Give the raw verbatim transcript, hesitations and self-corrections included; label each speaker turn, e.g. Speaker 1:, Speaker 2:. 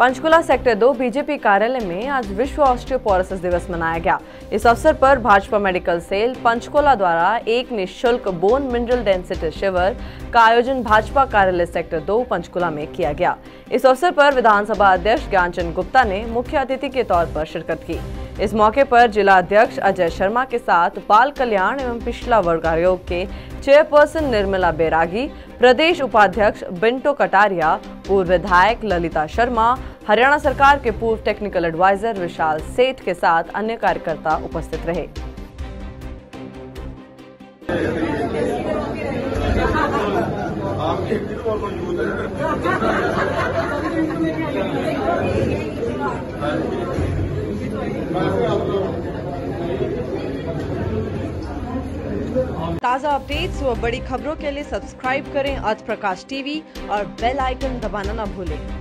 Speaker 1: Panchkula sector दो BJP कार्यालय में आज विश्व ऑस्टियोपोरोसिस दिवस मनाया गया। इस अवसर पर भाजपा मेडिकल सेल पंचकुला द्वारा एक निःशुल्क बोन मिनरल डेंसिटी शिविर का आयोजन भाजपा कार्यालय सेक्टर दो पंचकुला में किया गया। इस अवसर पर विधानसभा अध्यक्ष ज्ञानचंद गुप्ता ने मुख्य अतिथि के तौर पर शिरकत की। इस मौके पर जिला अध्यक्ष अजय शर्मा के साथ बाल कल्याण एवं पिछड़ा वर्ग आयोग के चेयरपर्सन निर्मला बैरागी, प्रदेश उपाध्यक्ष बिंटो कटारिया, पूर्व विधायक ललिता शर्मा, हरियाणा सरकार के पूर्व टेक्निकल एडवाइजर विशाल सेठ के साथ अन्य कार्यकर्ता उपस्थित रहे। ताज़ा अपडेट्स व बड़ी खबरों के लिए सब्सक्राइब करें आज प्रकाश टीवी और बेल आइकन दबाना न भूलें।